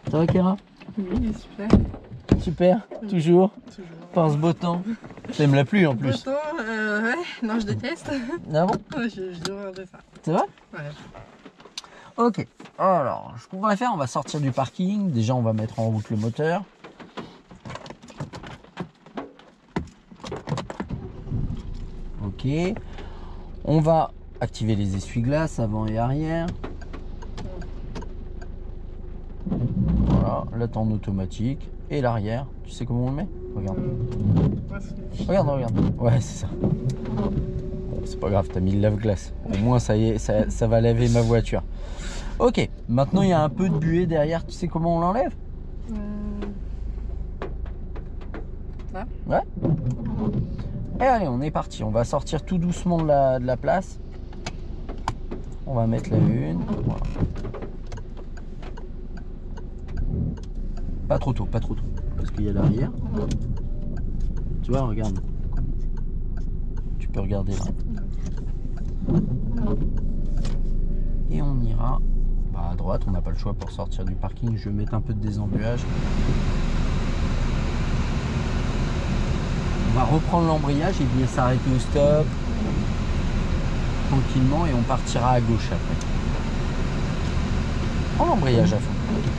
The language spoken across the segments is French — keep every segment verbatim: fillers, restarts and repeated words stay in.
Ça va, Kéra? Oui, super. Super, toujours. Toujours. Par ce beau temps. T'aimes la pluie en Beau plus. temps, euh, ouais, non, je déteste. Ah bon? Ouais, je, je dois de ça. C'est vrai? Ouais. Ok. Alors, ce qu'on va faire, on va sortir du parking. Déjà, on va mettre en route le moteur. Ok. On va activer les essuie-glaces avant et arrière. Voilà, là t'es en automatique. Et l'arrière, tu sais comment on le met? Regarde. Regarde, regarde. Ouais, c'est ça. Bon, c'est pas grave, t'as mis le lave-glace. Au moins, ça y est, ça, ça va laver ma voiture. Ok, maintenant il y a un peu de buée derrière. Tu sais comment on l'enlève? Euh... Là. Ouais. Et allez, on est parti. On va sortir tout doucement de la, de la place. On va mettre la une. Voilà. Pas trop tôt, pas trop tôt. Parce qu'il y a l'arrière. Tu vois, regarde. Tu peux regarder là. Et on ira bah, à droite. On n'a pas le choix pour sortir du parking. Je vais mettre un peu de désembuage. On va reprendre l'embrayage et bien s'arrêter au stop. Tranquillement et on partira à gauche après. Prends l'embrayage à fond.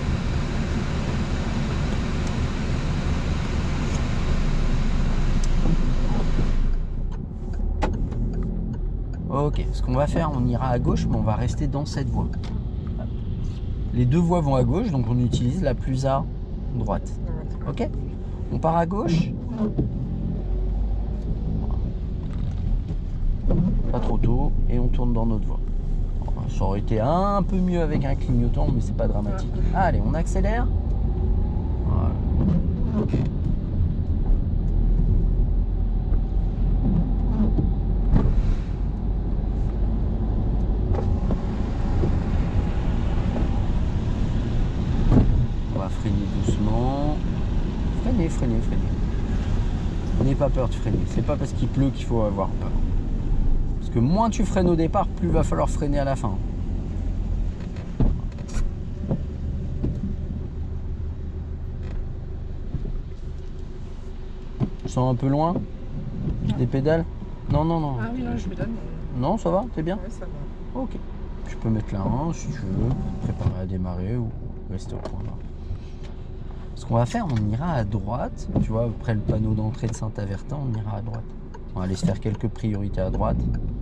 Ok, ce qu'on va faire, on ira à gauche, mais on va rester dans cette voie. Les deux voies vont à gauche, donc on utilise la plus à droite. Ok? On part à gauche. Pas trop tôt, et on tourne dans notre voie. Ça aurait été un peu mieux avec un clignotant, mais c'est pas dramatique. Allez, on accélère. Voilà. On va freiner doucement. Freiner, freiner, freiner. N'aie pas peur de freiner. C'est pas parce qu'il pleut qu'il faut avoir peur. Parce que moins tu freines au départ, plus il va falloir freiner à la fin. Je sens un peu loin des pédales? Non, non, non. Ah oui, là, je me donne. Non, ça va? T'es bien? Ouais, ça va. Ok. Tu peux mettre la un si tu veux, préparer à démarrer ou rester au point là. Ce qu'on va faire, on ira à droite. Tu vois, après le panneau d'entrée de Saint-Avertin, on ira à droite. On va aller se faire quelques priorités à droite.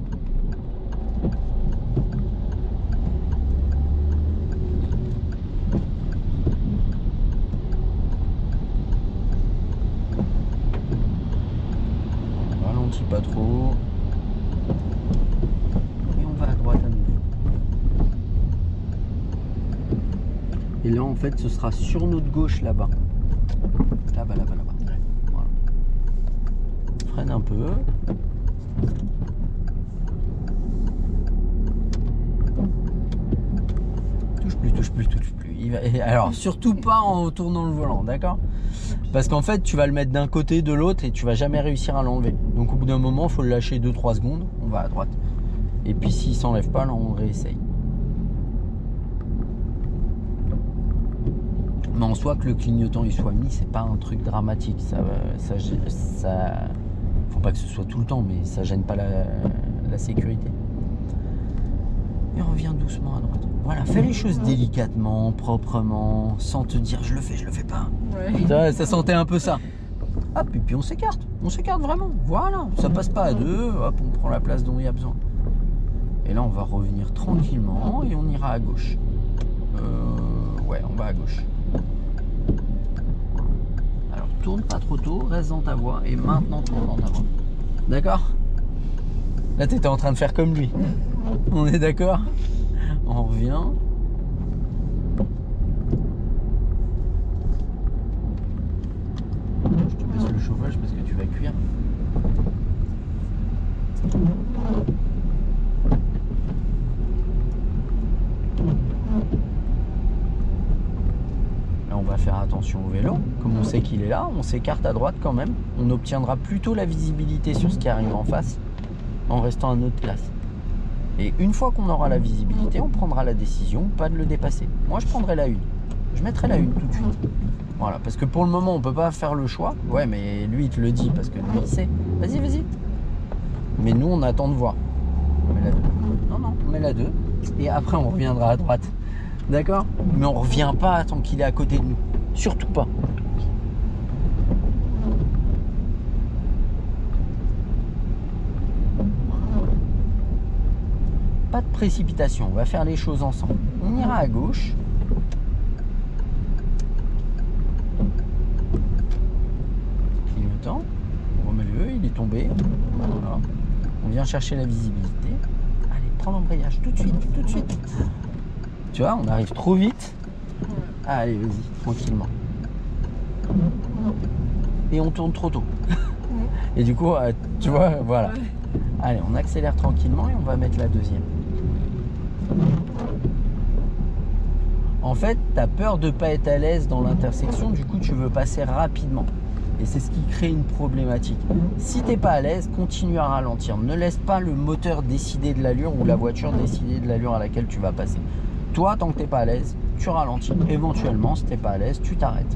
On ralentit pas trop. Et on va à droite à nouveau. Et là, en fait, ce sera sur notre gauche là-bas. Là-bas, là-bas, là-bas. Voilà. Freine un peu. Touche plus, touche plus, touche plus. Il va... Alors, surtout pas en tournant le volant, d'accord? Parce qu'en fait, tu vas le mettre d'un côté, de l'autre, et tu vas jamais réussir à l'enlever. Donc, au bout d'un moment, il faut le lâcher deux trois secondes. On va à droite. Et puis, s'il s'enlève pas, là, on réessaye. Mais en soi, que le clignotant il soit mis, c'est pas un truc dramatique. Ça, ça, ça, faut pas que ce soit tout le temps, mais ça gêne pas la, la sécurité. Et on revient doucement à droite. Voilà, fais les choses délicatement, proprement, sans te dire je le fais, je le fais pas. Ouais. Ça, ça sentait un peu ça. Hop, et puis on s'écarte. On s'écarte vraiment. Voilà, ça passe pas à deux. Hop, on prend la place dont il y a besoin. Et là, on va revenir tranquillement et on ira à gauche. Euh, ouais, on va à gauche. Alors, tourne pas trop tôt, reste dans ta voie et maintenant tourne dans ta voie. D'accord? Là, tu étais en train de faire comme lui. On est d'accord? On revient. Je te baisse le chauffage parce que tu vas cuire. Là, on va faire attention au vélo. Comme on sait qu'il est là, on s'écarte à droite quand même. On obtiendra plutôt la visibilité sur ce qui arrive en face en restant à notre place. Et une fois qu'on aura la visibilité, on prendra la décision pas de le dépasser. Moi, je prendrai la une. Je mettrai la une tout de suite. Voilà, parce que pour le moment, on peut pas faire le choix. Ouais, mais lui, il te le dit parce que lui, il sait. Vas-y, vas-y. Mais nous, on attend de voir. On met la deux. Non, non, on met la deux. Et après, on reviendra à droite. D'accord? Mais on revient pas tant qu'il est à côté de nous. Surtout pas. Pas de précipitation, on va faire les choses ensemble. On ira à gauche. Clignotant. On remet le E, il est tombé. Voilà. On vient chercher la visibilité. Allez, prends l'embrayage tout de suite, tout de suite. Tu vois, on arrive trop vite. Allez, vas-y, tranquillement. Et on tourne trop tôt. Et du coup, tu vois, voilà. Allez, on accélère tranquillement et on va mettre la deuxième. En fait, tu as peur de ne pas être à l'aise dans l'intersection, du coup, tu veux passer rapidement. Et c'est ce qui crée une problématique. Si tu n'es pas à l'aise, continue à ralentir. Ne laisse pas le moteur décider de l'allure ou la voiture décider de l'allure à laquelle tu vas passer. Toi, tant que tu n'es pas à l'aise, tu ralentis. Éventuellement, si tu n'es pas à l'aise, tu t'arrêtes.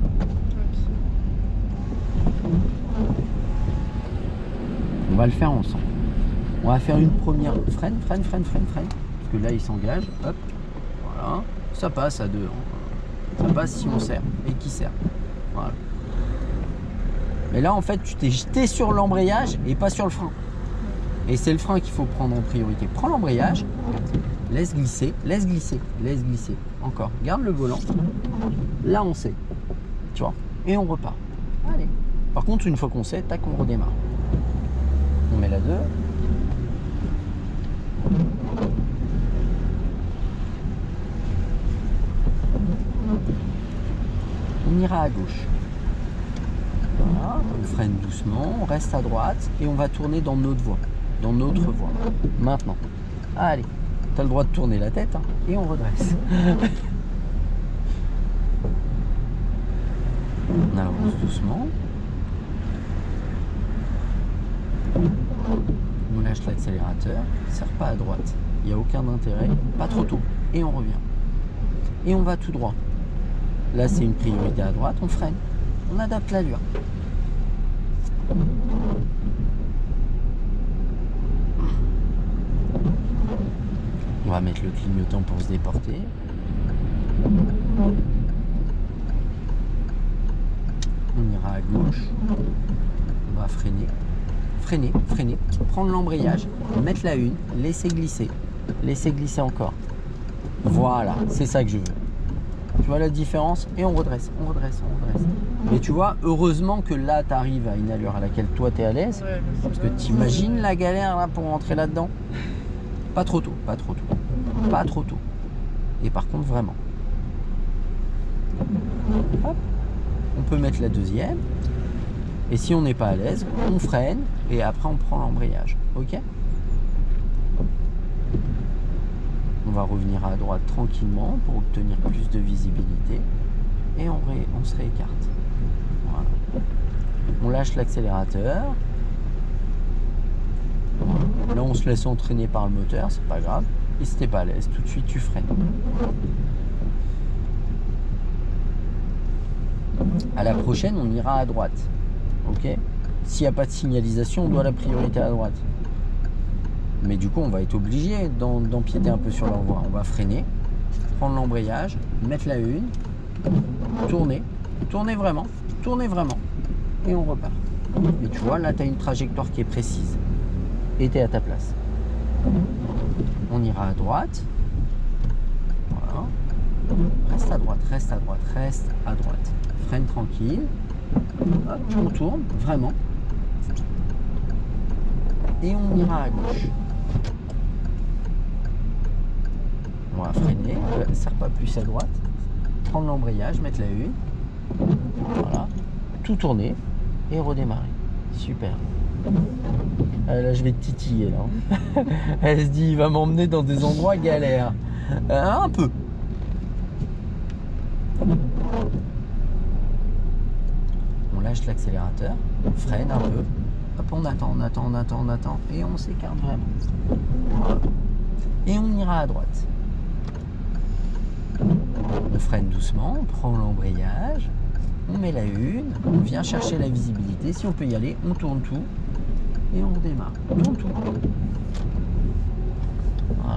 On va le faire ensemble. On va faire une première freine, freine, freine, freine, freine. Parce que là, il s'engage. Hop, voilà. Ça passe à deux. Ça passe si on serre. Et qui serre. Voilà. Mais là, en fait, tu t'es jeté sur l'embrayage et pas sur le frein. Et c'est le frein qu'il faut prendre en priorité. Prends l'embrayage, laisse glisser, laisse glisser, laisse glisser. Encore. Garde le volant. Là, on sait. Tu vois. Et on repart. Allez. Par contre, une fois qu'on sait, tac, on redémarre. On met la deux. On ira à gauche. Voilà, on freine doucement, on reste à droite et on va tourner dans notre voie. Dans notre voie. Maintenant. Allez, tu as le droit de tourner la tête hein, et on redresse. On avance doucement. On lâche l'accélérateur, serre pas à droite. Il n'y a aucun intérêt, pas trop tôt. Et on revient. Et on va tout droit. Là, c'est une priorité à droite, on freine. On adapte l'allure. On va mettre le clignotant pour se déporter. On ira à gauche. On va freiner. Freiner, freiner. Prendre l'embrayage. Mettre la une. Laisser glisser. Laisser glisser encore. Voilà, c'est ça que je veux. Tu vois la différence? Et on redresse, on redresse, on redresse. Mais tu vois, heureusement que là, tu arrives à une allure à laquelle toi, tu es à l'aise. Ouais, parce que t'imagines la galère là pour rentrer là-dedans? Pas trop tôt, pas trop tôt. Pas trop tôt. Et par contre, vraiment. Hop. On peut mettre la deuxième. Et si on n'est pas à l'aise, on freine. Et après, on prend l'embrayage. Ok? On va revenir à droite tranquillement pour obtenir plus de visibilité et on, ré, on se réécarte. Voilà. On lâche l'accélérateur. Là, on se laisse entraîner par le moteur, c'est pas grave. Et si t'es pas à l'aise, tout de suite tu freines. À la prochaine, on ira à droite. Ok? S'il n'y a pas de signalisation, on doit la priorité à droite. Mais du coup, on va être obligé d'empiéter un peu sur leur voie. On va freiner, prendre l'embrayage, mettre la une, tourner, tourner vraiment, tourner vraiment, et on repart. Et tu vois, là, tu as une trajectoire qui est précise. Et tu es à ta place. On ira à droite. Voilà. Reste à droite, reste à droite, reste à droite. Freine tranquille. Hop, on tourne, vraiment. Et on ira à gauche. On va freiner, ne serre pas plus à droite, prendre l'embrayage, mettre la une, voilà, tout tourner et redémarrer. Super. Ah, là, je vais te titiller là. Elle se dit, il va m'emmener dans des endroits galères. Euh, un peu. On lâche l'accélérateur, on freine un peu. Hop, on attend, on attend, on attend, on attend et on s'écarte vraiment. Voilà. Et on ira à droite. On freine doucement, on prend l'embrayage, on met la une, on vient chercher la visibilité. Si on peut y aller, on tourne tout et on redémarre. On tourne tout. Voilà.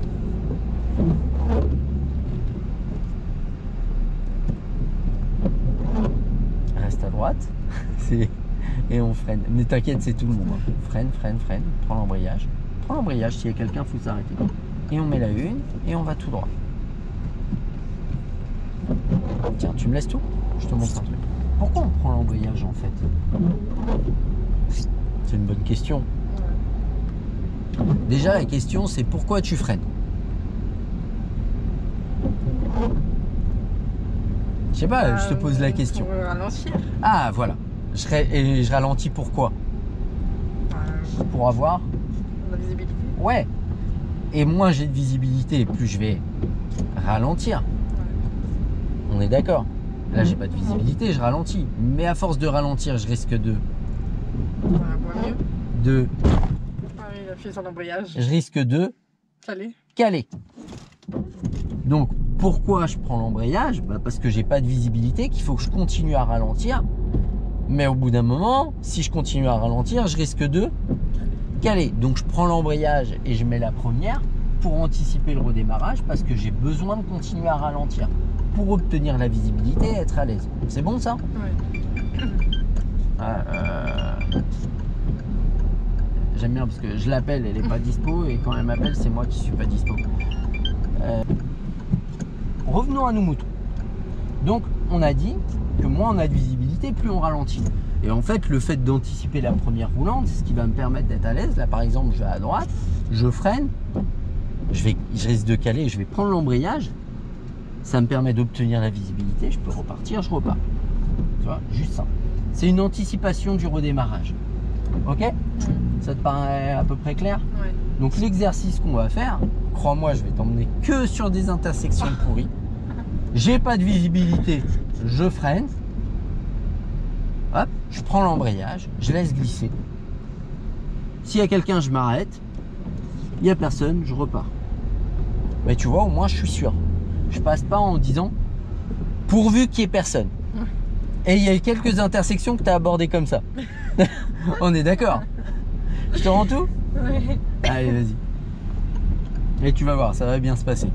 Reste à droite. Et on freine. Mais t'inquiète, c'est tout le monde. Freine, freine, freine. Prends l'embrayage. Prends l'embrayage. S'il y a quelqu'un, il faut s'arrêter. Et on met la une et on va tout droit. Tiens, tu me laisses tout? Je te montre un truc. Pourquoi on prend l'embrayage en fait? C'est une bonne question. Déjà, la question, c'est pourquoi tu freines? Je sais pas, euh, je te pose la question. Pour ralentir. Ah, voilà. Je, et je ralentis pourquoi? Euh, Pour avoir la visibilité. Ouais. Et moins j'ai de visibilité, plus je vais ralentir. Ouais. On est d'accord. Là, j'ai pas de visibilité, je ralentis. Mais à force de ralentir, je risque de... Voilà, voir mieux. De... Ah oui, il a fait son embrayage. Je risque de... Caler. Caler. Donc, pourquoi je prends l'embrayage? Bah parce que j'ai pas de visibilité, qu'il faut que je continue à ralentir. Mais au bout d'un moment, si je continue à ralentir, je risque de caler. Donc, je prends l'embrayage et je mets la première pour anticiper le redémarrage parce que j'ai besoin de continuer à ralentir pour obtenir la visibilité et être à l'aise. C'est bon ça? Oui. Ah, euh... J'aime bien parce que je l'appelle, elle n'est pas dispo et quand elle m'appelle, c'est moi qui suis pas dispo. Euh... Revenons à nos moutons. Donc, on a dit que moins on a de visibilité, plus on ralentit. Et en fait, le fait d'anticiper la première roulante, c'est ce qui va me permettre d'être à l'aise. Là, par exemple, je vais à droite, je freine, je, vais, je risque de caler, je vais prendre l'embrayage. Ça me permet d'obtenir la visibilité, je peux repartir, je repars. Tu vois, juste ça. C'est une anticipation du redémarrage. Ok? Mmh. Ça te paraît à peu près clair? Ouais. Donc l'exercice qu'on va faire, crois-moi, je vais t'emmener que sur des intersections pourries. J'ai pas de visibilité, je freine. Hop, je prends l'embrayage, je laisse glisser. S'il y a quelqu'un, je m'arrête. Il n'y a personne, je repars. Mais tu vois, au moins je suis sûr. Je passe pas en disant pourvu qu'il n'y ait personne. Et il y a quelques intersections que tu as abordées comme ça. On est d'accord? Je te rends tout? Oui. Allez, vas-y. Et tu vas voir, ça va bien se passer.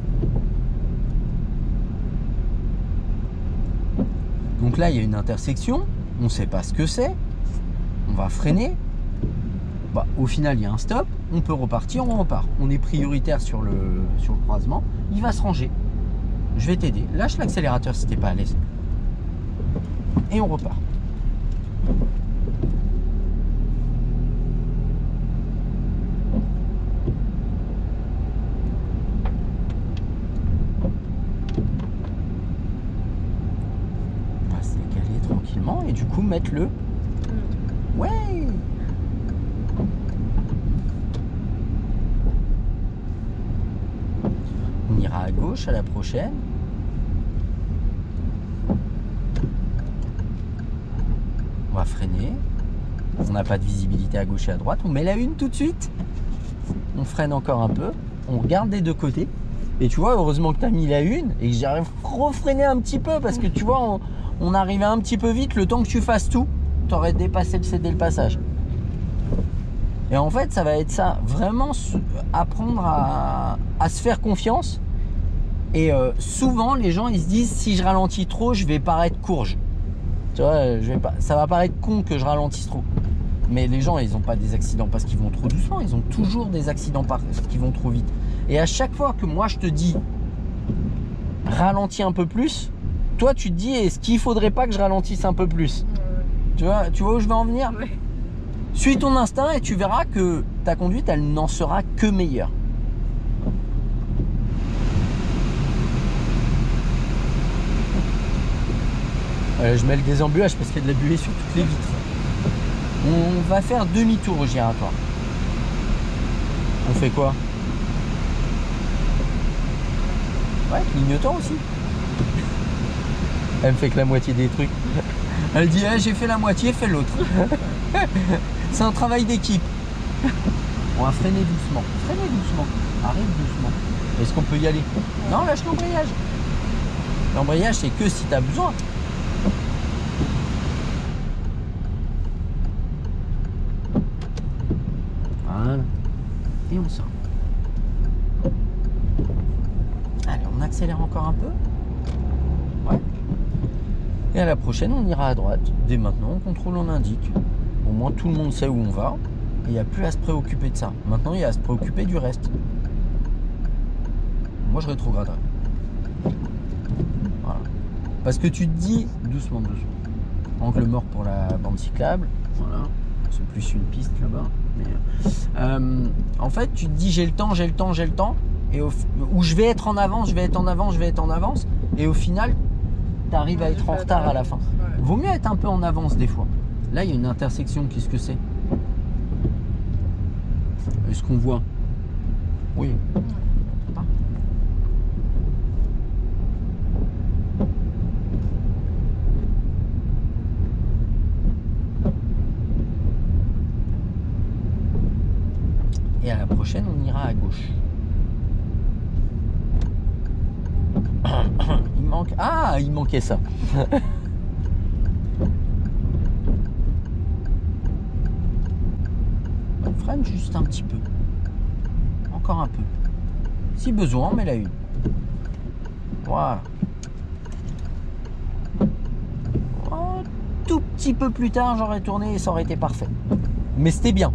Donc là, il y a une intersection. On ne sait pas ce que c'est. On va freiner. Bah, au final, il y a un stop. On peut repartir, on repart. On est prioritaire sur le, sur le croisement. Il va se ranger. Je vais t'aider. Lâche l'accélérateur si t'es pas à l'aise. Et on repart. On va se décaler tranquillement et du coup mettre le... Ouais. On ira à gauche à la prochaine. On va freiner. On n'a pas de visibilité à gauche et à droite. On met la une tout de suite. On freine encore un peu. On regarde des deux côtés. Et tu vois, heureusement que tu as mis la une et que j'arrive à refreiner un petit peu parce que tu vois, on, on arrivait un petit peu vite. Le temps que tu fasses tout, tu aurais dépassé le cédé le passage. Et en fait, ça va être ça. Vraiment apprendre à, à se faire confiance. Et euh, souvent, les gens, ils se disent, si je ralentis trop, je vais paraître courge. Tu vois, je vais pas, ça va paraître con que je ralentisse trop. Mais les gens, ils n'ont pas des accidents parce qu'ils vont trop doucement. Ils ont toujours des accidents parce qu'ils vont trop vite. Et à chaque fois que moi, je te dis, ralentis un peu plus, toi, tu te dis, est-ce qu'il ne faudrait pas que je ralentisse un peu plus? Ouais. Tu vois, tu vois où je vais en venir? Ouais. Suis ton instinct et tu verras que ta conduite, elle n'en sera que meilleure. Euh, je mets le désembuyage parce qu'il y a de la buée sur toutes les vitres. On va faire demi-tour au giratoire. On fait quoi? Ouais, clignotant aussi. Elle me fait que la moitié des trucs. Elle dit, eh, j'ai fait la moitié, fais l'autre. C'est un travail d'équipe. On va freiner doucement. Freiner doucement. Arrive doucement. Est-ce qu'on peut y aller? Non, lâche l'embrayage. L'embrayage, c'est que si tu as besoin. Voilà. Et on sort. Allez, on accélère encore un peu. Ouais. Et à la prochaine, on ira à droite. Dès maintenant, on contrôle, on indique. Au moins, tout le monde sait où on va. Et il n'y a plus à se préoccuper de ça. Maintenant, il y a à se préoccuper du reste. Moi, je rétrograderai. Voilà. Parce que tu te dis, doucement, doucement. Angle mort pour la bande cyclable. Voilà. C'est plus une piste là-bas. Mais, euh, en fait, tu te dis, j'ai le temps, j'ai le temps, j'ai le temps. Et au, où je vais être en avance, je vais être en avance, je vais être en avance. Et au final, tu arrives à être en retard à la fin. Ouais. Vaut mieux être un peu en avance des fois. Là, il y a une intersection. Qu'est-ce que c'est? Est-ce qu'on voit? Oui. Et à la prochaine, on ira à gauche. Il manque... Ah, il manquait ça. On freine juste un petit peu. Encore un peu. Si besoin, on met la une. Voilà. Un tout petit peu plus tard, j'aurais tourné et ça aurait été parfait. Mais c'était bien.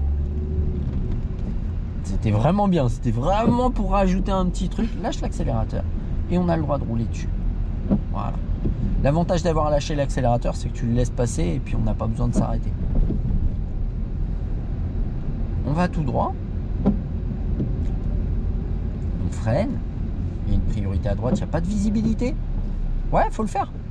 C'était vraiment bien. C'était vraiment pour rajouter un petit truc. Lâche l'accélérateur et on a le droit de rouler dessus. Voilà. L'avantage d'avoir lâché l'accélérateur, c'est que tu le laisses passer et puis on n'a pas besoin de s'arrêter. On va tout droit. On freine. Il y a une priorité à droite, il n'y a pas de visibilité. Ouais, il faut le faire.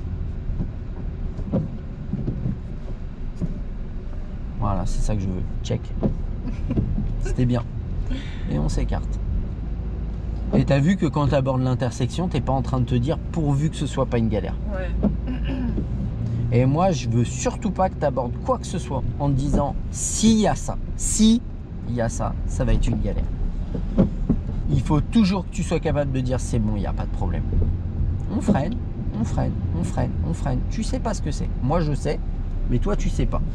Voilà, c'est ça que je veux. Check. C'était bien. Et on s'écarte. Et t'as vu que quand tu abordes l'intersection, t'es pas en train de te dire pourvu que ce soit pas une galère. Ouais. Et moi, je veux surtout pas que tu abordes quoi que ce soit en te disant s'il y a ça, si il y a ça, ça va être une galère. Il faut toujours que tu sois capable de dire c'est bon, il n'y a pas de problème. On freine, on freine, on freine, on freine. Tu sais pas ce que c'est. Moi, je sais, mais toi, tu sais pas.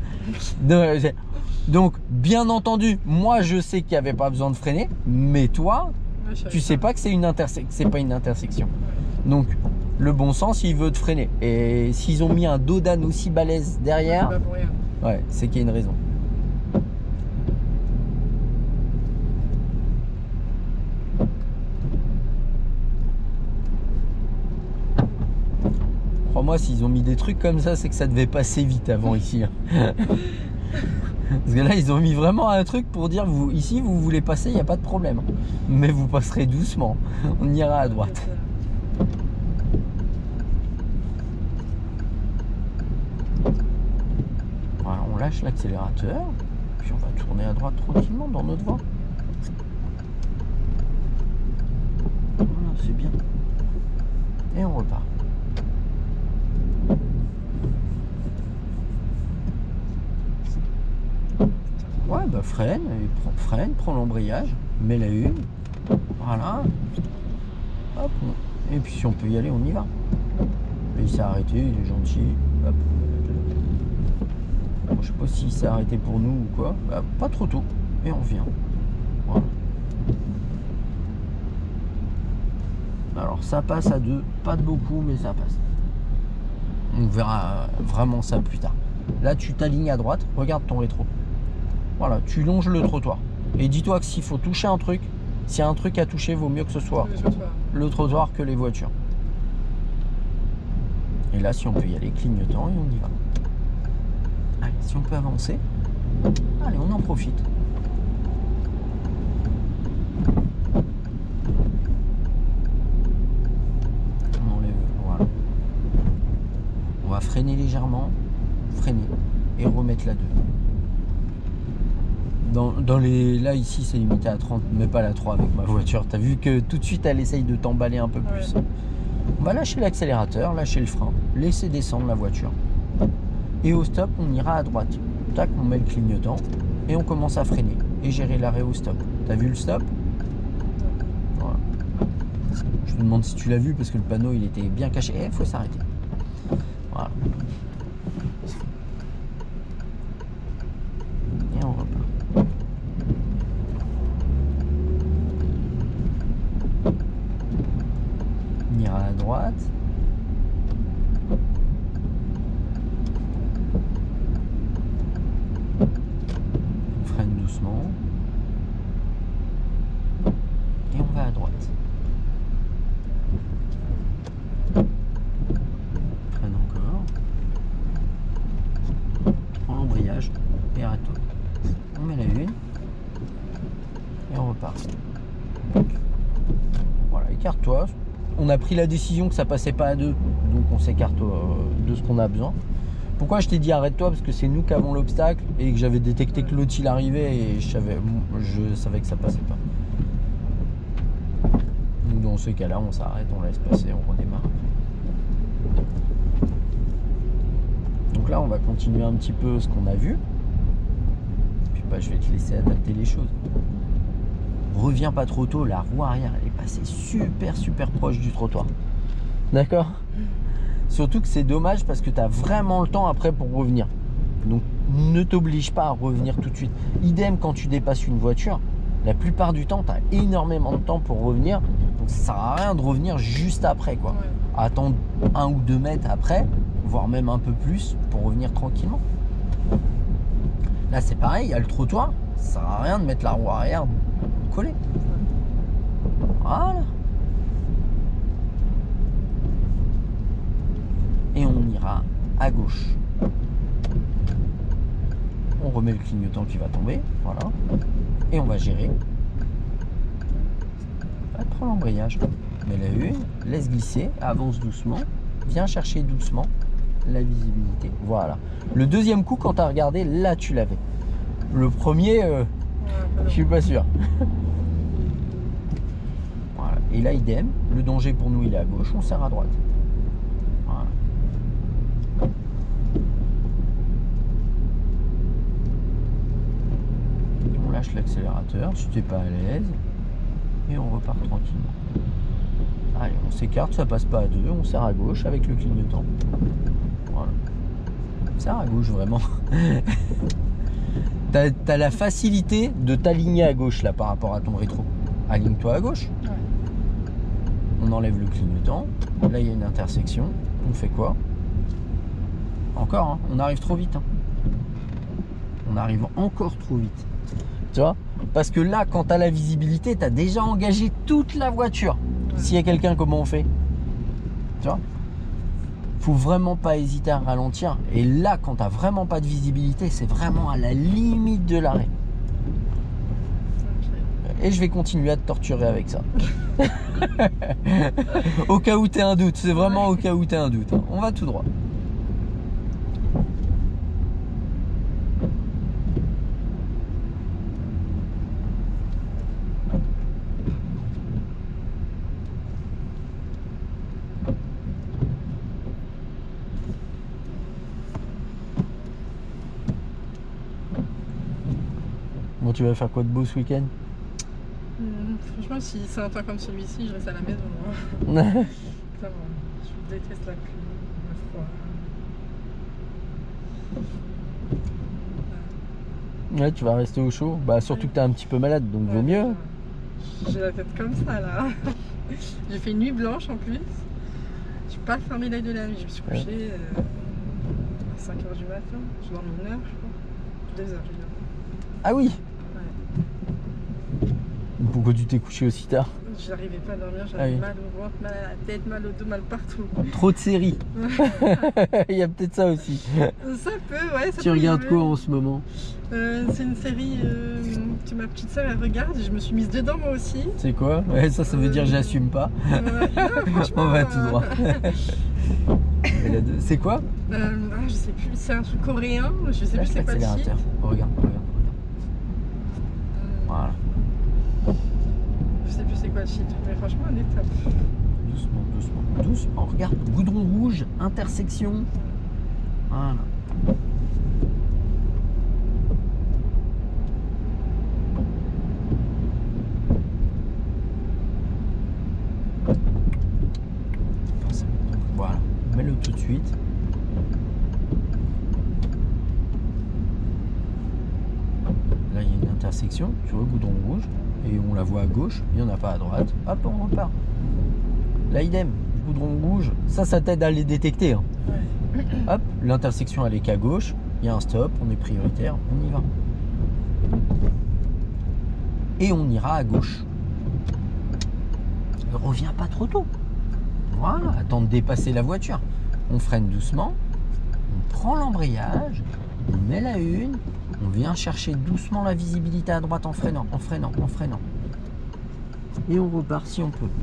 Donc, bien entendu, moi, je sais qu'il n'y avait pas besoin de freiner, mais toi, Ouais, je tu savais sais pas que c'est une interse- c'est pas une intersection. Donc, le bon sens, il veut te freiner. Et s'ils ont mis un dos d'âne aussi balèze derrière, pas pour rien. ouais, c'est qu'il y a une raison. Crois-moi, s'ils ont mis des trucs comme ça, c'est que ça devait passer vite avant ici. hein. Parce que là, ils ont mis vraiment un truc pour dire, vous, ici, vous voulez passer, il n'y a pas de problème. Mais vous passerez doucement. On ira à droite. Voilà, on lâche l'accélérateur. Puis on va tourner à droite tranquillement dans notre voie. Voilà, c'est bien. Et on repart. Ouais, bah freine, et prends, freine, prends l'embrayage, mets la une, voilà. Hop, et puis si on peut y aller, on y va. Et il s'est arrêté, il est gentil. Hop. Bon, je sais pas s'il s'est arrêté pour nous ou quoi. Bah, pas trop tôt. Et on revient. Voilà. Alors ça passe à deux, pas de beaucoup, mais ça passe. On verra vraiment ça plus tard. Là, tu t'alignes à droite, regarde ton rétro. Voilà, tu longes le trottoir. Et dis-toi que s'il faut toucher un truc, s'il y a un truc à toucher, vaut mieux que ce soit le trottoir que les voitures. Et là, si on peut y aller, clignotant, et on y va. Allez, si on peut avancer, allez, on en profite. On enlève, voilà. On va freiner légèrement, freiner, et remettre la deux. Dans, dans les, là ici c'est limité à trente, mais pas la trois avec ma voiture. T'as vu que tout de suite elle essaye de t'emballer un peu plus. Ouais. On va lâcher l'accélérateur, lâcher le frein, laisser descendre la voiture. Et au stop, on ira à droite. Tac, on met le clignotant et on commence à freiner et gérer l'arrêt au stop. T'as vu le stop? Voilà. Je me demande si tu l'as vu parce que le panneau il était bien caché. Il faut s'arrêter. Voilà. Et on repart. On ira à droite. On freine doucement. Et on va à droite. Freine encore. Prends l'embrayage et arrête-toi. On met la une. Et on repart. Voilà, écarte-toi. On a pris la décision que ça passait pas à deux, donc on s'écarte de ce qu'on a besoin. Pourquoi je t'ai dit arrête-toi? Parce que c'est nous qui avons l'obstacle et que j'avais détecté que l'autre il arrivait et je savais, je savais que ça passait pas. Donc dans ce cas-là, on s'arrête, on laisse passer, on redémarre. Donc là, on va continuer un petit peu ce qu'on a vu. Puis bah, je vais te laisser adapter les choses. Reviens pas trop tôt, la roue arrière elle est passée super super proche du trottoir. D'accord? Surtout que c'est dommage parce que tu as vraiment le temps après pour revenir. Donc ne t'oblige pas à revenir tout de suite. Idem quand tu dépasses une voiture, la plupart du temps tu as énormément de temps pour revenir. Donc ça sert à rien de revenir juste après quoi. Ouais. Attendre un ou deux mètres après, voire même un peu plus pour revenir tranquillement. Là c'est pareil, il y a le trottoir, ça sert à rien de mettre la roue arrière collée. Voilà. Et on ira à gauche. On remet le clignotant qui va tomber, voilà. Et on va gérer. Prends l'embrayage. Mets la une, laisse glisser, avance doucement, viens chercher doucement la visibilité. Voilà. Le deuxième coup, quand tu as regardé, là tu l'avais. Le premier, euh, Ouais, je suis pas sûr. Voilà. Et là, idem, le danger pour nous il est à gauche, on serre à droite. Voilà. On lâche l'accélérateur si tu n'es pas à l'aise et on repart tranquillement. Allez, on s'écarte, ça passe pas à deux, on serre à gauche avec le clignotant. Voilà. On serre à gauche vraiment. T'as as la facilité de t'aligner à gauche là par rapport à ton rétro. Aligne-toi à gauche. Ouais. On enlève le clignotant. Là, il y a une intersection. On fait quoi? Encore, hein, on arrive trop vite. Hein. On arrive encore trop vite. Tu vois? Parce que là, quand tu as la visibilité, tu as déjà engagé toute la voiture. Ouais. S'il y a quelqu'un, comment on fait? Tu vois? Faut vraiment pas hésiter à ralentir. Et là, quand tu n'as vraiment pas de visibilité, c'est vraiment à la limite de l'arrêt. Et je vais continuer à te torturer avec ça. Au cas où tu as un doute, c'est vraiment au cas où tu as un doute. Hein. On va tout droit. Bon, tu vas faire quoi de beau ce week-end? Hum, franchement, si c'est un temps comme celui-ci, je reste à la maison. Moi. Ça va. Je déteste la pluie, le froid. Ouais, tu vas rester au chaud. Bah, surtout que t'es un petit peu malade, donc Ouais, vaut mieux. J'ai la tête comme ça là. J'ai fait une nuit blanche en plus. J'ai pas fermé l'œil de la nuit. Je me suis couchée ouais. euh, à cinq heures du matin. Je dormais une heure, je crois. deux heures, je veux dire. Ah oui. Ouais. Pourquoi tu t'es couché aussi tard? J'arrivais pas à dormir, j'avais ah oui. mal au ventre, mal à la tête, mal au dos, mal partout. Trop de séries. Il y a peut-être ça aussi. Ça peut, ouais. Ça tu peut regardes arriver. quoi en ce moment? euh, C'est une série euh, que ma petite soeur elle regarde et je me suis mise dedans moi aussi. C'est quoi? Ouais, ça, ça veut euh... dire j'assume pas. Ouais, non, on va tout droit. C'est quoi? euh, ah, Je sais plus, c'est un truc coréen, je sais Lâche plus c'est quoi le site. Regarde, regarde, regarde. Voilà. Je sais plus c'est quoi le site, mais franchement elle est top. Doucement, doucement, doucement. Regarde, goudron rouge, intersection. Voilà. Mets-le tout de suite. Là, il y a une intersection, tu vois, goudron rouge, et on la voit à gauche, il n'y en a pas à droite. Hop, on repart. Là, idem, goudron rouge, ça, ça t'aide à les détecter. Hein. Ouais. Hop, l'intersection, elle est qu'à gauche, il y a un stop, on est prioritaire, on y va. Et on ira à gauche. Ne reviens pas trop tôt. Voilà, attends de dépasser la voiture. On freine doucement, on prend l'embrayage, on met la une, on vient chercher doucement la visibilité à droite en freinant, en freinant, en freinant. Et on repart si on peut.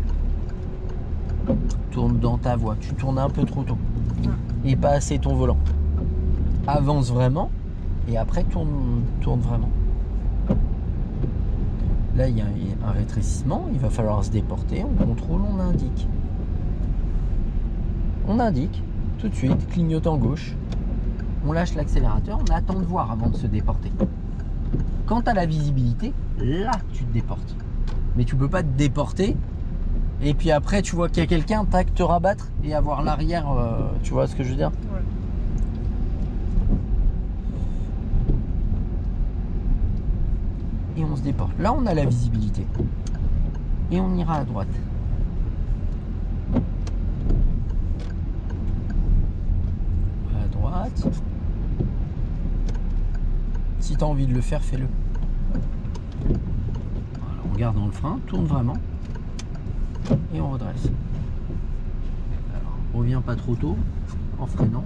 Tourne dans ta voie, tu tournes un peu trop tôt. Et pas assez ton volant. Avance vraiment et après tourne, tourne vraiment. Là, il y a un rétrécissement, il va falloir se déporter, on contrôle, on indique. On indique, tout de suite, clignotant gauche, on lâche l'accélérateur, on attend de voir avant de se déporter. Quand tu as la visibilité, là, tu te déportes. Mais tu peux pas te déporter, et puis après, tu vois qu'il y a quelqu'un, tac, te rabattre, et avoir l'arrière, euh, tu vois ce que je veux dire ? Ouais. Et on se déporte. Là, on a la visibilité. Et on ira à droite. À droite. Si tu as envie de le faire, fais-le. Voilà, on garde dans le frein, tourne vraiment. Et on redresse. Alors, reviens pas trop tôt en freinant.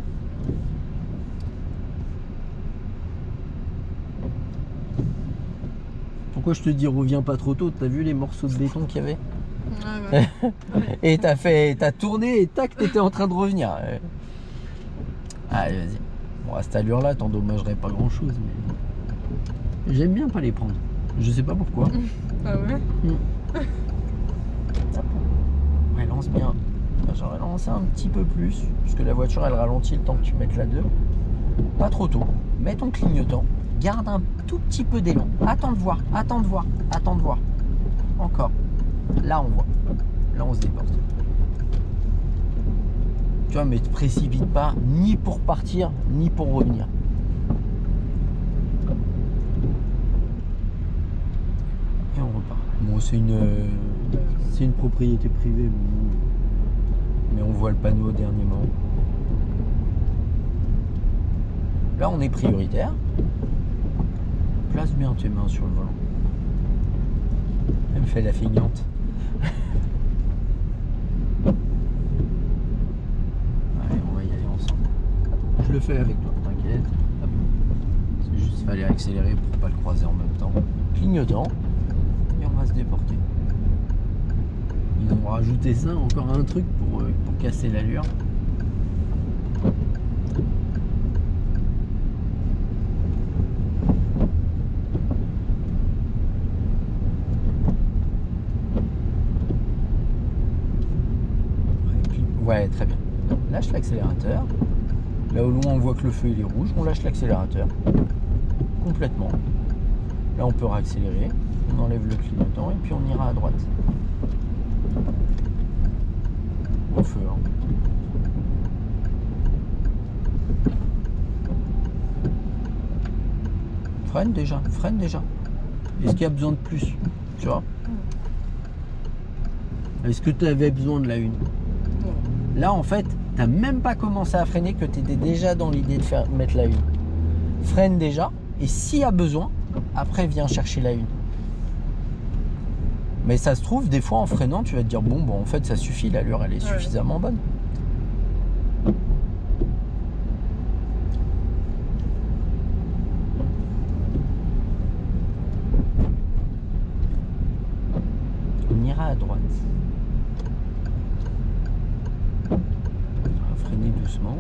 Pourquoi je te dis reviens pas trop tôt? T'as vu les morceaux de béton qu'il y avait? Ouais, ouais. Et t'as fait, t'as tourné et tac, t'étais en train de revenir. Allez, vas-y. Bon, à cette allure-là, t'endommagerais pas grand-chose, mais j'aime bien pas les prendre. Je sais pas pourquoi. Ah ouais. Mmh. Ouais, lance bien. J'aurais lancé un petit peu plus, parce que la voiture, elle ralentit le temps que tu mettes la deux. Pas trop tôt. Mets ton clignotant. Garde un tout petit peu d'élan. Attends de voir, attends de voir, attends de voir. Encore. Là, on voit. Là, on se déporte. Tu vois, mais te précipite pas, ni pour partir, ni pour revenir. Et on repart. Bon, c'est une, c'est une propriété privée, mais on voit le panneau au dernier moment. Là, on est prioritaire. Place bien tes mains sur le volant. Elle me fait la feignante. Allez, on va y aller ensemble. Je le fais avec toi, t'inquiète. C'est juste qu'il fallait accélérer pour pas le croiser en même temps. Clignotant. Et on va se déporter. Ils ont rajouté ça, encore un truc pour, euh, pour casser l'allure. Ouais, très bien. Lâche l'accélérateur. Là au loin, on voit que le feu il est rouge. On lâche l'accélérateur complètement. Là, on peut réaccélérer. On enlève le clignotant et puis on ira à droite. Au feu. Hein. Freine déjà. Freine déjà. Est-ce qu'il y a besoin de plus? Tu vois? Est-ce que tu avais besoin de la une? Là, en fait, tu n'as même pas commencé à freiner que tu étais déjà dans l'idée de faire, mettre la une. Freine déjà, et s'il y a besoin, après, viens chercher la une. Mais ça se trouve, des fois, en freinant, tu vas te dire, bon, bon en fait, ça suffit, l'allure, elle est Ouais. suffisamment bonne. On ira à droite. Freiner doucement.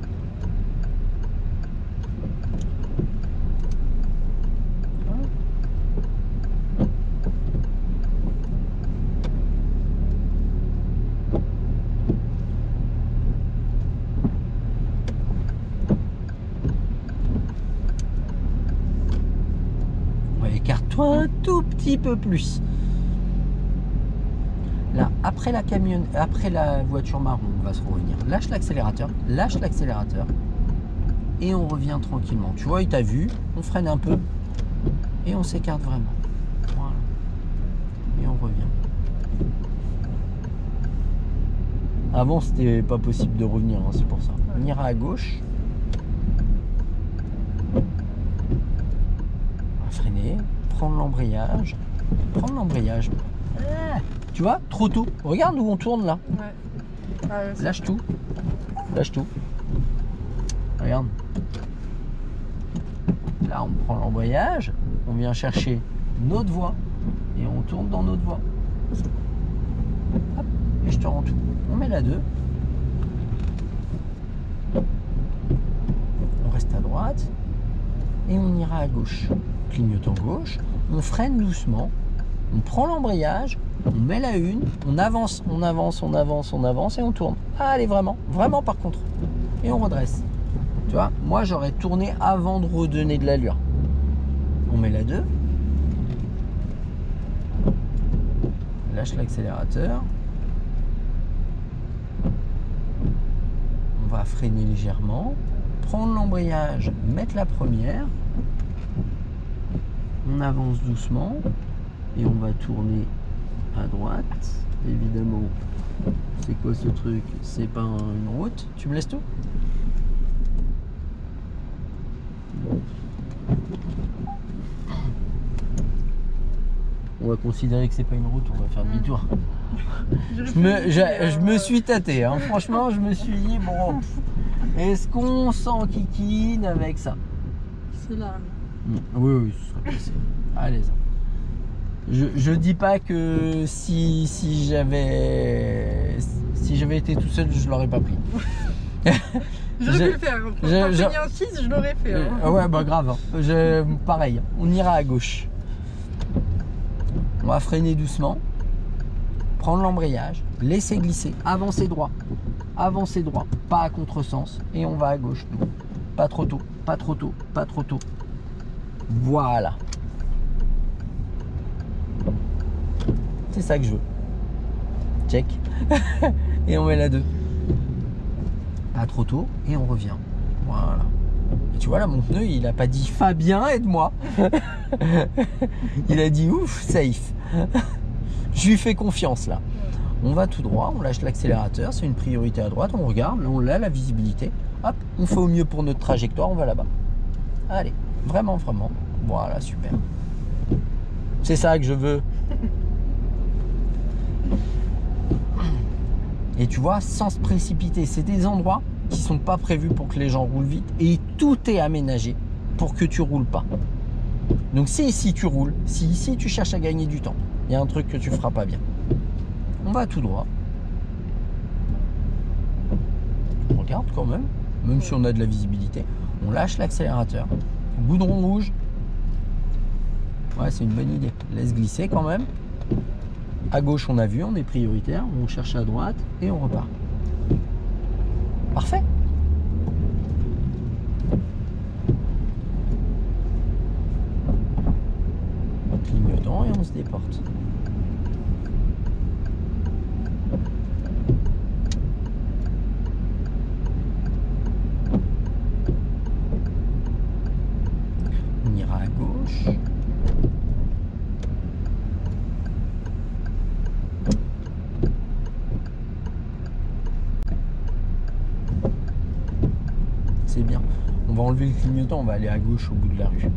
Ouais, écarte-toi un tout petit peu plus. Là, après la camion, après la voiture marron, va se revenir. Lâche l'accélérateur, lâche l'accélérateur. Et on revient tranquillement. Tu vois, il t'a vu, on freine un peu. Et on s'écarte vraiment. Voilà. Et on revient. Avant, c'était pas possible de revenir, hein, c'est pour ça. On ira à gauche. On va freiner, prendre l'embrayage. Prendre l'embrayage. Ah, tu vois, trop tôt. Regarde où on tourne là. Ouais. Ah, ouais, Lâche tout. Lâche tout. Regarde. Là, on prend l'embrayage. On vient chercher notre voie. Et on tourne dans notre voie. Hop, et je te rends tout. On met la deux. On reste à droite. Et on ira à gauche. Clignotant gauche. On freine doucement. On prend l'embrayage. On met la une. On avance, on avance, on avance, on avance. Et on tourne. Ah, allez, vraiment. Vraiment, par contre. Et on redresse. Tu vois, moi, j'aurais tourné avant de redonner de l'allure. On met la deux. Lâche l'accélérateur. On va freiner légèrement, prendre l'embrayage, mettre la première. On avance doucement et on va tourner à droite. Évidemment, c'est quoi ce truc? C'est pas une route. Tu me laisses tout? On va considérer que c'est pas une route, on va faire demi-tour. Je me, je, je me suis tâté, hein. Franchement, je me suis dit, bon, est-ce qu'on s'enquiquine avec ça? C'est là. Oui, oui, ce sera possible. Allez, ça. Je, je dis pas que si, si j'avais si j'avais été tout seul, je l'aurais pas pris. J'aurais pu le faire. Pour je, je, un six, je l'aurais fait. Hein. Euh, ouais, bah grave. Hein. Je, pareil, on ira à gauche. On va freiner doucement, prendre l'embrayage, laisser glisser, avancer droit, avancer droit, pas à contresens, et on va à gauche. Nous. Pas trop tôt, pas trop tôt, pas trop tôt. Voilà. C'est ça que je veux. Check. Et on met la deux. Pas trop tôt, et on revient. Voilà. Et tu vois là, mon pneu, il a pas dit Fabien, aide-moi. Il a dit ouf, safe. Je lui fais confiance là. On va tout droit, on lâche l'accélérateur, c'est une priorité à droite, on regarde, là on a la visibilité. Hop, on fait au mieux pour notre trajectoire, on va là-bas. Allez, vraiment, vraiment. Voilà, super. C'est ça que je veux. Et tu vois, sans se précipiter, c'est des endroits qui sont pas prévus pour que les gens roulent vite et tout est aménagé pour que tu roules pas. Donc si ici tu roules, si ici tu cherches à gagner du temps, il y a un truc que tu feras pas bien. On va tout droit. On regarde quand même, même si on a de la visibilité. On lâche l'accélérateur. Goudron rouge. Ouais, c'est une bonne idée. Laisse glisser quand même. À gauche, on a vu, on est prioritaire. On cherche à droite et on repart. Parfait. Clignotant et on se déporte. On ira à gauche. C'est bien. On va enlever le clignotant, on va aller à gauche au bout de la rue.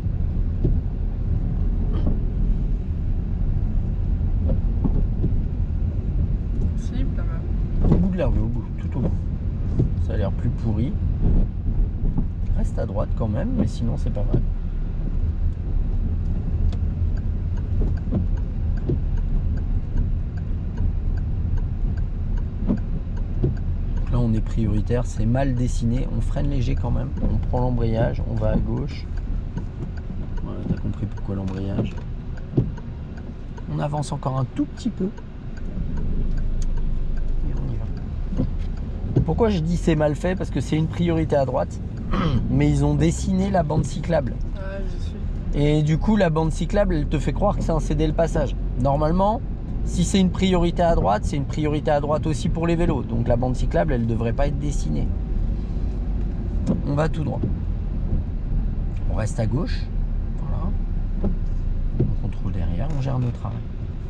Si, pas mal. Au bout de la rue, au bout, tout au bout. Ça a l'air plus pourri. Reste à droite quand même, mais sinon c'est pas mal. Là on est prioritaire, c'est mal dessiné, on freine léger quand même, on prend l'embrayage, on va à gauche. Voilà, t'as compris pourquoi l'embrayage. On avance encore un tout petit peu. Et on y va. Pourquoi je dis c'est mal fait? Parce que c'est une priorité à droite, mais ils ont dessiné la bande cyclable. Ouais, je suis. Et du coup la bande cyclable elle te fait croire que c'est un céder le passage. Normalement, Si c'est une priorité à droite, c'est une priorité à droite aussi pour les vélos. Donc la bande cyclable, elle ne devrait pas être dessinée. On va tout droit. On reste à gauche. Voilà. On contrôle derrière, on gère notre arrêt.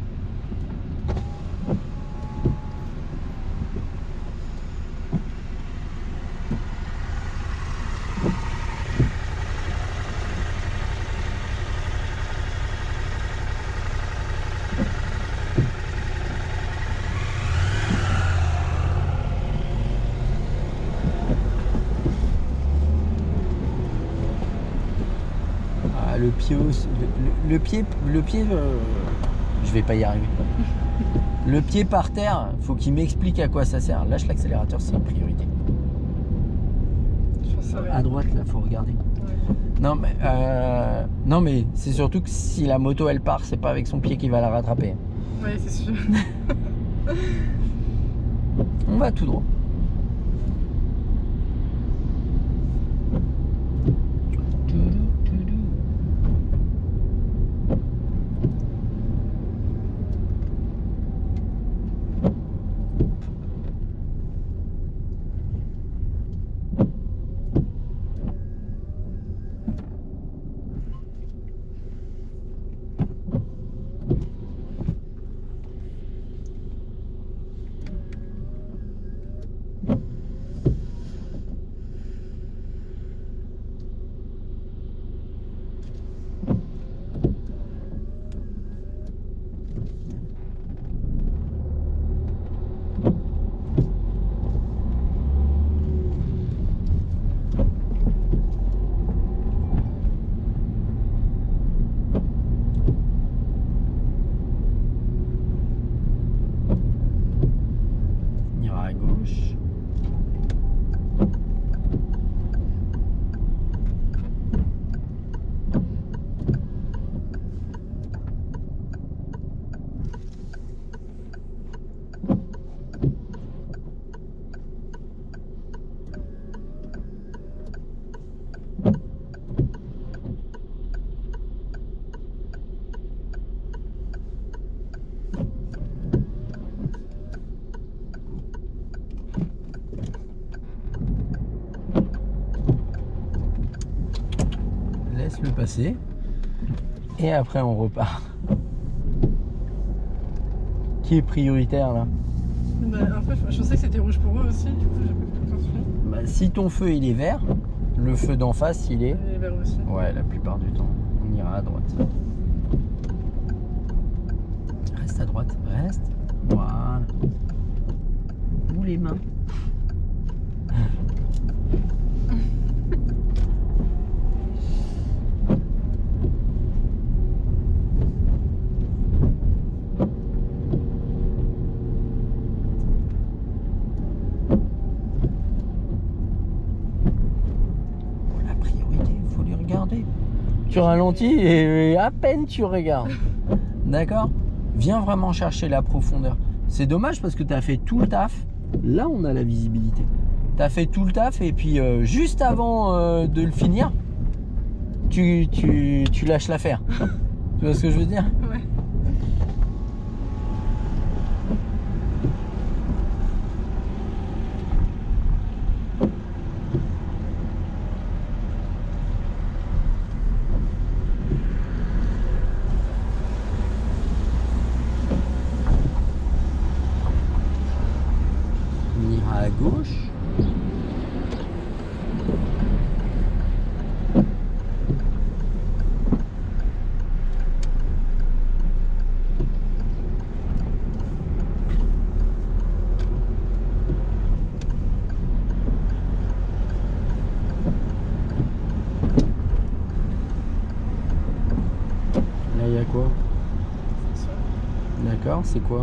Le pied, le, le, le pied, le pied, euh, je vais pas y arriver. Le pied par terre, faut qu'il m'explique à quoi ça sert. Lâche l'accélérateur, c'est une priorité. À droite, là, faut regarder. Ouais. Non, mais euh, non, mais c'est surtout que si la moto elle part, c'est pas avec son pied qu'il va la rattraper. Oui, c'est sûr. On va tout droit. Le passer et après on repart. Qui est prioritaire là? Bah, en fait, je pensais que c'était rouge pour eux aussi, du coup j'ai pas fait attention. Bah, si ton feu il est vert, le feu d'en face il est... Il est vert aussi. Ouais, la plupart du temps. On ira à droite. Reste à droite, reste. Voilà. Ou les mains. Tu ralentis et à peine tu regardes. D'accord? Viens vraiment chercher la profondeur. C'est dommage parce que tu as fait tout le taf. Là, on a la visibilité. Tu as fait tout le taf et puis euh, juste avant euh, de le finir, tu, tu, tu lâches l'affaire. Tu vois ce que je veux dire? Ouais. À gauche. Là, il y a quoi? D'accord, c'est quoi?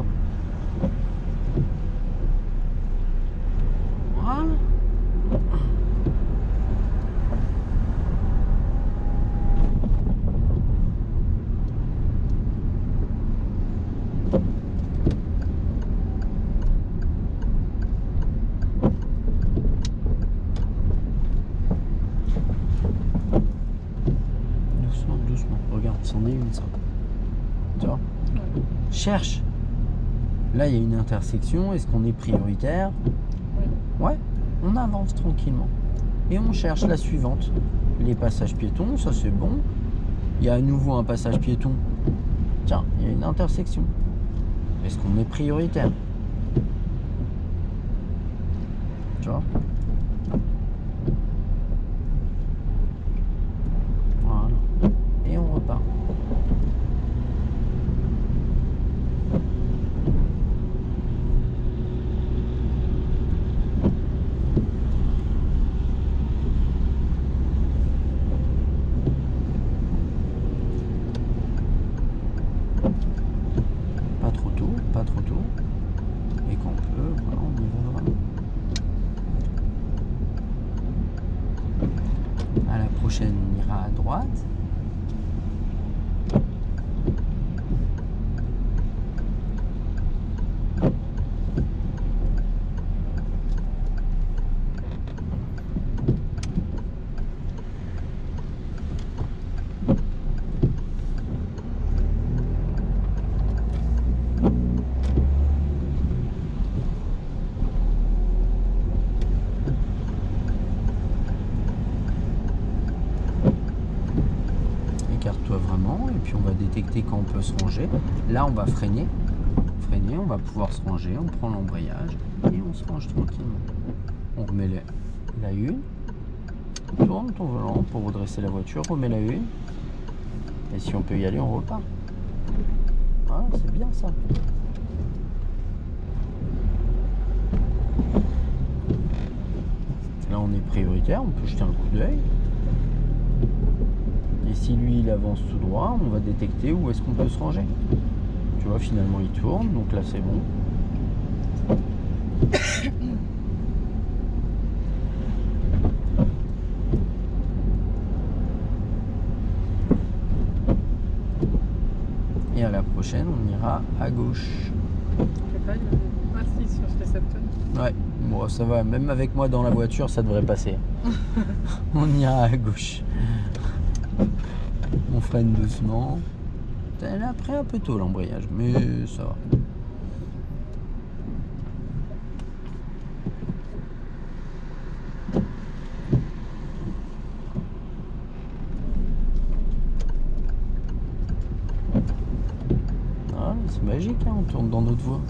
Doucement, doucement. Regarde, c'en est une, ça. Tu vois? Ouais. Cherche. Là, il y a une intersection. Est-ce qu'on est prioritaire? Ouais, on avance tranquillement. Et on cherche la suivante. Les passages piétons, ça c'est bon. Il y a à nouveau un passage piéton. Tiens, il y a une intersection. Est-ce qu'on est prioritaire? Tu vois? Voilà. Et on repart. Pas trop tôt, pas trop tôt. Et quand on peut, voilà, on y va vraiment. À la prochaine, on ira à droite. Écarte-toi vraiment, et puis on va détecter quand on peut se ranger. Là, on va freiner. Freiner, on va pouvoir se ranger, on prend l'embrayage et on se range tranquillement. On remet la, la une. Tourne ton volant pour redresser la voiture, remets la une. Et si on peut y aller, on repart. Ah, c'est bien ça. Là, on est prioritaire, on peut jeter un coup d'œil. Et si lui, il avance tout droit, on va détecter où est-ce qu'on peut se ranger. Tu vois, finalement, il tourne, donc là, c'est bon. Et à la prochaine, on ira à gauche. Ah si, sur ce récepteur. Ouais, bon, ça va. Même avec moi dans la voiture, ça devrait passer. On ira à gauche. On freine doucement. Elle a pris un peu tôt l'embrayage, mais ça va. Ah, c'est magique, hein, on tourne dans notre voie.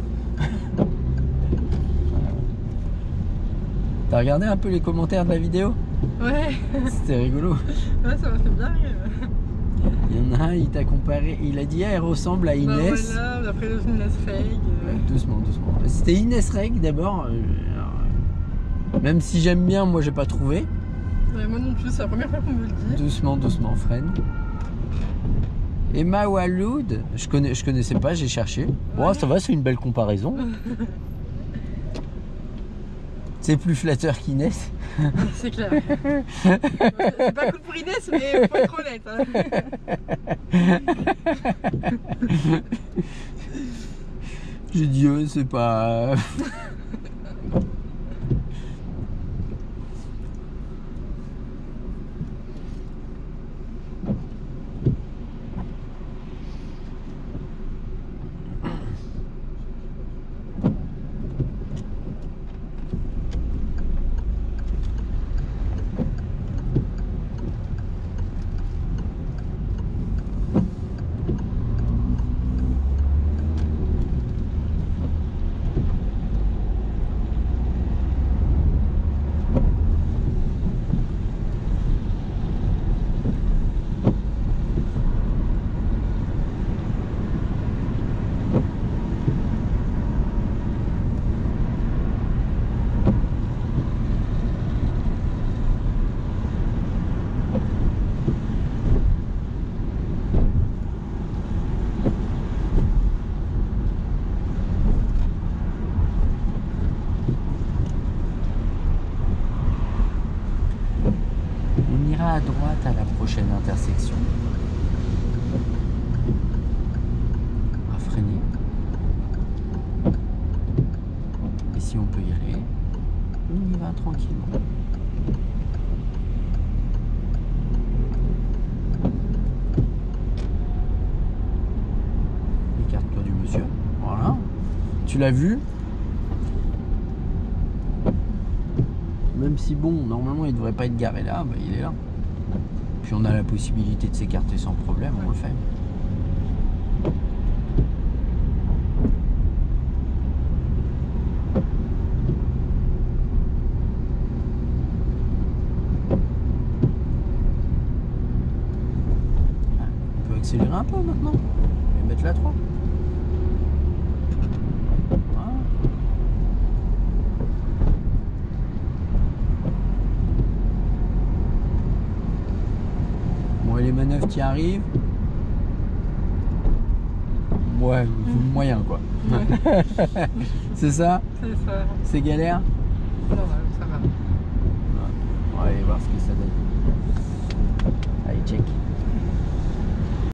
T'as regardé un peu les commentaires de la vidéo? Ouais. C'était rigolo. Ouais, ça m'a fait bien rire. Il y en a un, il t'a comparé, il a dit ah, elle ressemble à Inès. Bah voilà, d'après le Inès Reg. Euh... Ouais, doucement, doucement. C'était Inès Reg d'abord. Euh, même si j'aime bien, moi j'ai pas trouvé. Ouais, moi non plus, c'est la première fois qu'on me le dit. Doucement, doucement, freine. Emma Waloud, je connais, je connaissais pas, j'ai cherché. Bon, ouais. Ça va, c'est une belle comparaison. C'est plus flatteur qu'Inès. C'est clair. C'est pas cool pour Inès, mais faut être honnête. Hein. J'ai dit, euh, c'est pas. À droite à la prochaine intersection. On va freiner. Et si on peut y aller, on y va tranquillement. Écarte-toi du monsieur. Voilà. tu l'as vu. Même si bon, normalement il devrait pas être garé là, bah, il est là. Puis on a la possibilité de s'écarter sans problème, on le fait. On peut accélérer un peu maintenant. Et mettre la trois. Bon, et les manœuvres qui arrivent. Ouais, moyen quoi. Ouais. C'est ça? C'est ça. C'est galère? Non, non, ça va. On va aller voir ce que ça donne. Allez, check.